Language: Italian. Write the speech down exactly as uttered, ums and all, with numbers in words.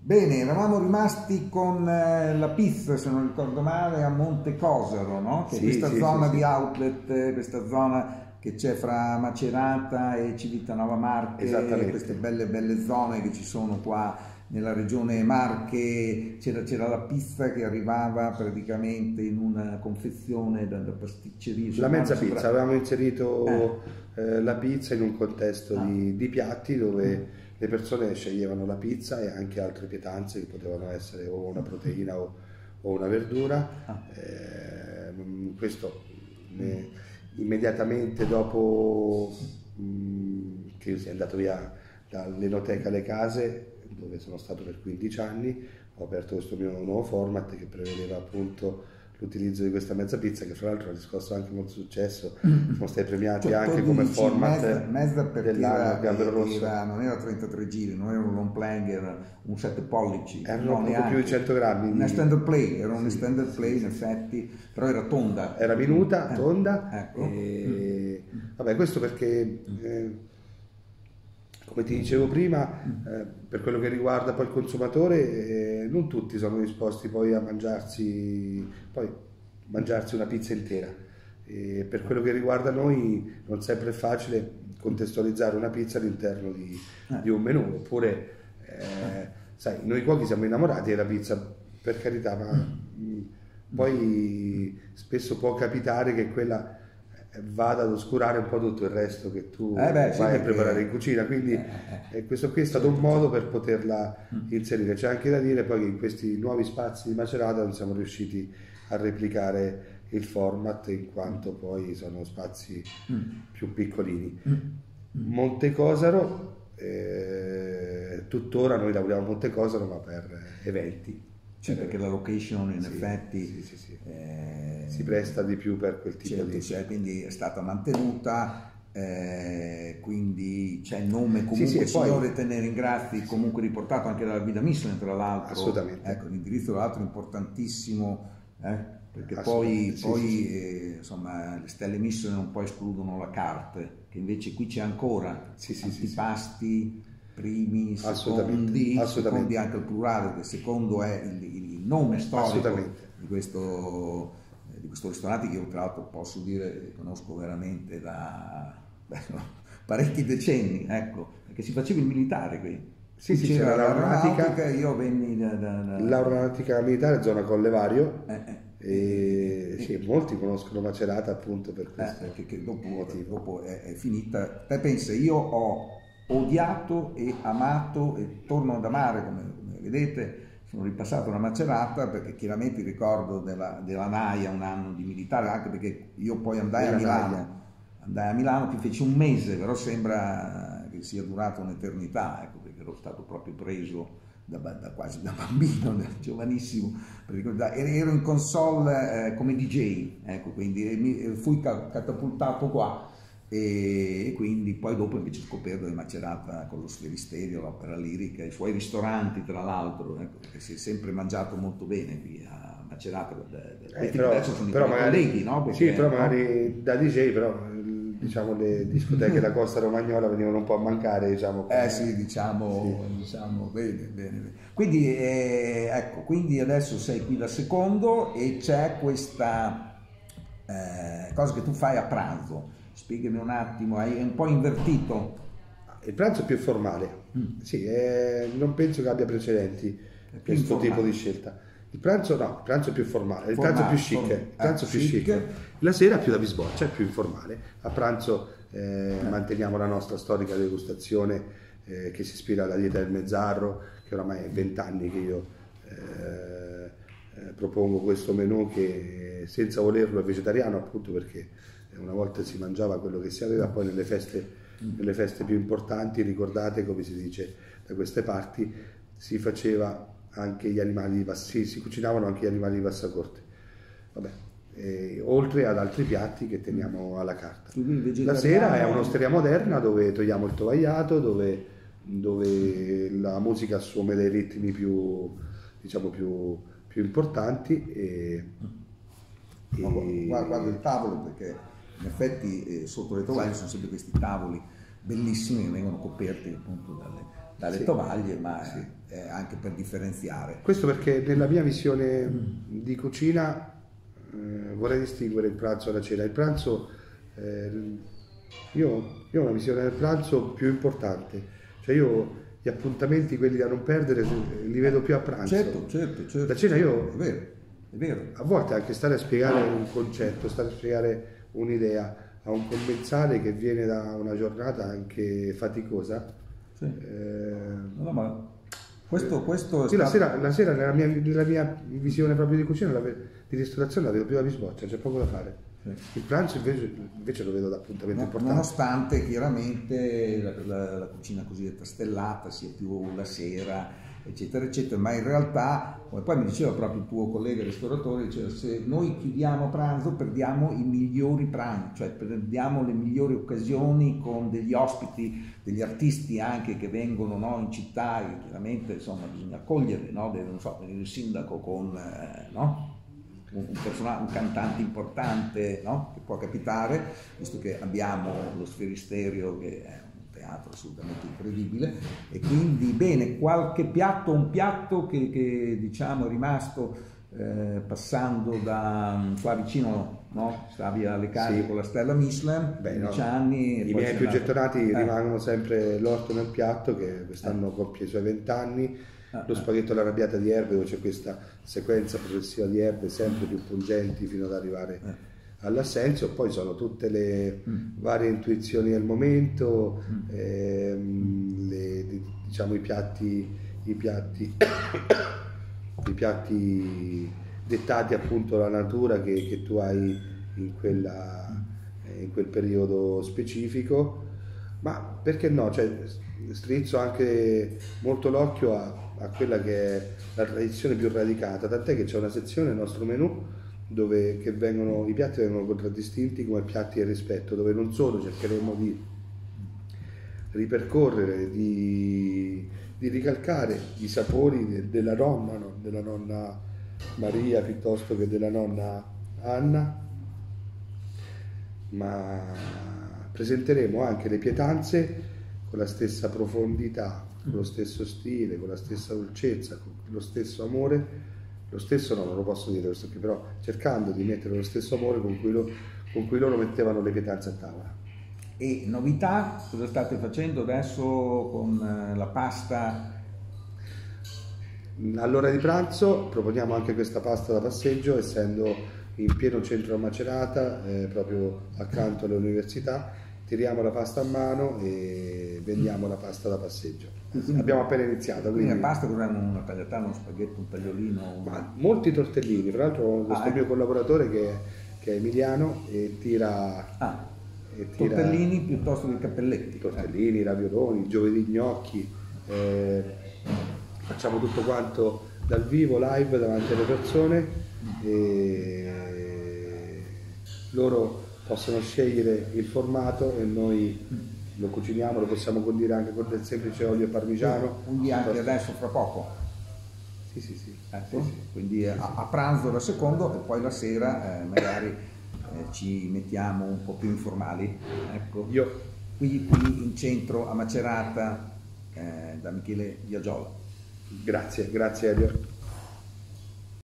Bene, eravamo rimasti con eh, la pizza, se non ricordo male, a Monte Cosaro, no? Che è Sì, questa sì, zona sì, di sì. outlet, eh, questa zona che c'è fra Macerata e Civitanova Marche, queste Esattamente. belle belle zone che ci sono qua nella regione Marche. C'era c'era la pizza che arrivava praticamente in una confezione da, da pasticceria. La mezza sembra- pizza, avevamo inserito Eh, eh, la pizza in un contesto ah, di, di piatti dove mm, le persone sceglievano la pizza e anche altre pietanze che potevano essere o una proteina o, o una verdura. ah, Eh, mm, questo ne- immediatamente dopo mm, che io sia andato via dall'Enoteca alle Case, dove sono stato per quindici anni, ho aperto questo mio nuovo format che prevedeva appunto l'utilizzo di questa mezza pizza, che fra l'altro ha riscosso anche molto successo. Siamo stati premiati Cioè, tu anche come dici format mezza, mezza perché dell'anno era, al Gambero Rosso. era- non era trentatré giri, non era un long play, era un sette pollici, Erano no, poco più di cento grammi un di... extended play, era un Sì, extended sì, play in sì, sì. effetti, però era tonda. Era minuta, Eh, tonda, ecco. e... vabbè, questo perché, eh, come ti dicevo prima, eh, per quello che riguarda poi il consumatore, eh, non tutti sono disposti poi a mangiarsi, poi mangiarsi una pizza intera. E per quello che riguarda noi non sempre è facile contestualizzare una pizza all'interno di, di un menù, oppure, eh, sai, noi cuochi siamo innamorati della pizza, per carità, ma mh, poi spesso può capitare che quella vada ad oscurare un po' tutto il resto che tu Eh beh, sì, vai a perché- preparare in cucina, quindi eh, eh, eh, questo qui è stato un modo per poterla inserire. C'è anche da dire poi che in questi nuovi spazi di Macerata non siamo riusciti a replicare il format, in quanto poi sono spazi più piccolini. Monte Cosaro, eh, tuttora noi lavoriamo a Monte Cosaro, ma per eventi. Sì, perché la location in Sì, effetti sì, sì, sì. eh, Si presta di più per quel tipo certo, di... cioè, quindi è stata mantenuta, eh, quindi c'è il nome Sì, sì, comunque, e poi- signore, te ne ringrazi, comunque riportato anche dalla guida Michelin, tra l'altro. Assolutamente. Ecco, l'indirizzo tra l'altro importantissimo, eh, perché poi, Assolutamente, sì, poi sì, sì. eh, insomma, le stelle Michelin un po' escludono la carte, che invece qui c'è ancora Sì, sì, sì, sì. antipasti, primi, Assolutamente, secondi, assolutamente. secondi anche il plurale, che secondo è il, il- il nome storico Assolutamente. di questo, eh, di questo ristorante, che io tra l'altro posso dire conosco veramente da beh, no, parecchi decenni, ecco, perché si faceva il militare qui. Sì, sì, C'era c'era l'aeronautica. io venni da... da- da- L'aeronautica militare, zona Colle Vario, eh, eh, e eh, sì, eh, molti conoscono Macerata appunto per eh, questo perché che dopo, motivo. dopo è, è finita. Te pensa, io ho odiato e amato e torno ad amare, come, come vedete, sono ripassato una Macerata perché chiaramente ricordo della, della Naia, un anno di militare, anche perché io poi andai a Della Milano, Naia. andai a Milano, che feci un mese, però sembra che sia durato un'eternità, ecco, perché ero stato proprio preso da, ba- da quasi da bambino, da giovanissimo, per ricordare. Ero ero in console eh, come D J, ecco, quindi e mi- e fui ca- catapultato qua. E e quindi poi dopo invece ho scoperto di Macerata con lo Sferisterio, l'Opera Lirica, i suoi ristoranti tra l'altro, ecco, perché si è sempre mangiato molto bene qui a Macerata, da- da- Eh, questi però, adesso sono i però tuoi magari, colleghi, no? Perché, sì, però no? magari da D J, però eh, diciamo le discoteche della Costa Romagnola venivano un po' a mancare, diciamo. Eh come- sì, diciamo, diciamo bene, bene, bene. Quindi, eh, ecco, quindi adesso sei qui da secondo e c'è questa eh, cosa che tu fai a pranzo. Spiegami un attimo, hai un po' invertito. Il pranzo è più formale, sì, eh, non penso che abbia precedenti più questo informale. tipo di scelta. Il pranzo no, il pranzo è più formale, il Formale, pranzo è più chic, formale. il pranzo Ah, è più chic. chic. La sera è più da bisboccia, è più informale. A pranzo eh, manteniamo la nostra storica degustazione eh, che si ispira alla dieta del mezzarro, che oramai è vent'anni che io eh, eh, propongo questo menù, che senza volerlo è vegetariano, appunto perché una volta si mangiava quello che si aveva, poi nelle feste, nelle feste più importanti, ricordate come si dice da queste parti, si faceva anche gli animali di bassa, si, si cucinavano anche gli animali di bassa corte. Vabbè, eh, oltre ad altri piatti che teniamo alla carta. Quindi il La vegetariano- sera è un'osteria moderna dove togliamo il tovagliato, dove, dove la musica assume dei ritmi più, diciamo, più, più importanti e, No, e- guarda, guarda il tavolo, perché in effetti eh, sotto le tovaglie sono sempre questi tavoli bellissimi che vengono coperti appunto dalle, dalle sì. tovaglie, ma Sì. eh, anche per differenziare. Questo perché nella mia visione di cucina eh, vorrei distinguere il pranzo e la cena. Il pranzo, eh, io, io ho una visione del pranzo più importante, cioè io gli appuntamenti, quelli da non perdere, li vedo più a pranzo. Certo, certo, certo. La cena io, è vero, è vero. a volte anche stare a spiegare un concetto, stare a spiegare un'idea a un commensale che viene da una giornata anche faticosa. Sì. Eh, No, no, ma questo, questo è sì, la stato- sera, la sera nella, mia, nella mia visione proprio di cucina, la ve- di ristorazione, la vedo più a bisboccia, c'è poco da fare. Sì. Il pranzo invece, invece lo vedo da appuntamento No- importante. nonostante chiaramente la, la- la cucina cosiddetta stellata sia più la sera, eccetera, eccetera, ma in realtà, come poi mi diceva proprio il tuo collega ristoratore, diceva, se noi chiudiamo a pranzo perdiamo i migliori pranzi, cioè perdiamo le migliori occasioni con degli ospiti, degli artisti anche che vengono, no, in città, e chiaramente insomma bisogna accoglierli, no? Deve, non so, venire il sindaco con, eh, no? un, un, personaggio, un cantante importante, no? Che può capitare, visto che abbiamo lo Sferisterio che è un teatro assolutamente incredibile, e quindi bene, qualche piatto, un piatto che, che diciamo è rimasto eh, passando da qua vicino, no? Stavi alle case Sì. con la stella Michelin, Beh, no. quindici anni. e I poi miei sei più andato- gettonati eh. rimangono sempre l'orto nel piatto, che quest'anno compie i suoi vent'anni, lo spaghetto alla arrabbiata di erbe, dove c'è questa sequenza progressiva di erbe sempre più pungenti fino ad arrivare Eh. all'assenzio. Poi sono tutte le Mm. varie intuizioni del momento, Mm. ehm, le- diciamo i piatti, i piatti, i piatti dettati appunto dalla natura che, che tu hai in, quella, in quel periodo specifico. Ma perché no? Cioè, strizzo anche molto l'occhio a, a quella che è la tradizione più radicata, tant'è che c'è una sezione nel nostro menù dove che vengono, i piatti vengono contraddistinti come piatti e rispetto, dove non solo cercheremo di ripercorrere, di, di ricalcare i sapori de, della nonna, no? Della nonna Maria piuttosto che della nonna Anna, ma presenteremo anche le pietanze con la stessa profondità, con lo stesso stile, con la stessa dolcezza, con lo stesso amore, lo stesso no, non lo posso dire questo qui, però cercando di mettere lo stesso amore con cui, lo, con cui loro mettevano le pietanze a tavola. E novità, cosa state facendo adesso con eh, la pasta? All'ora di pranzo proponiamo anche questa pasta da passeggio, essendo in pieno centro a Macerata, eh, proprio accanto alle università. Tiriamo la pasta a mano e vendiamo la pasta da passeggio. Quindi- Abbiamo appena iniziato, Quindi quindi la pasta cos'è? Una tagliatella, uno spaghetto, un tagliolino? un- ma molti tortellini. Tra l'altro questo Ah, ecco. mio collaboratore che, che è emiliano e tira, Ah, e tira tortellini piuttosto che cappelletti. tortellini, ravioloni, giovedì gnocchi, eh, facciamo tutto quanto dal vivo, live, davanti alle persone, e loro possono scegliere il formato e noi lo cuciniamo, lo possiamo condire anche con del semplice olio parmigiano. Quindi anche adesso fra poco. Sì, sì, sì. Ecco. Sì, sì. Quindi a, a pranzo da secondo e poi la sera eh, magari eh, ci mettiamo un po' più informali. Ecco. Io Qui, qui in centro a Macerata eh, da Michele Biagiola. grazie, grazie Elio.